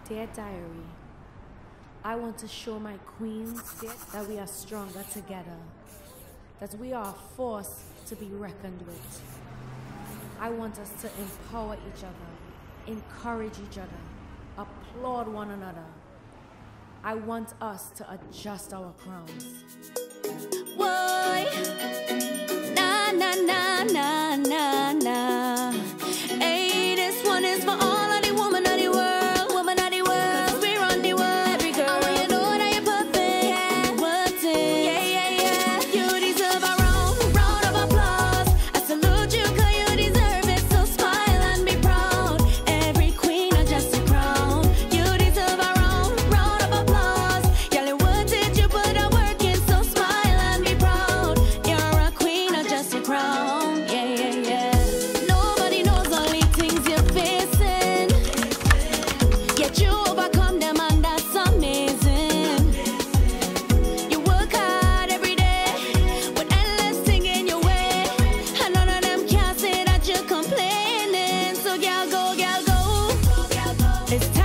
Dear Diary, I want to show my queens that we are stronger together, that we are a force to be reckoned with. I want us to empower each other, encourage each other, applaud one another. I want us to adjust our crowns. Why? Na na na na na na. Hey, this one is for all of the women of the world, women of the world. 'Cause we run the world, every girl. I want you to know that you're perfect, yeah. Worth it, yeah, yeah, yeah. You deserve a round of applause. I salute you 'cause you deserve it. So smile and be proud. Every queen adjusts your crown. You deserve a round of applause. Girl, you're worth it. You put the work in. So smile and be proud. You're a queen, adjust your crown. Yeah, yeah, yeah. Nobody knows all the things you're facing, yet you overcome them, and that's amazing. You work hard every day with endless thing in your way, and none of them can say that you're complaining. So girl, go, girl, go. It's time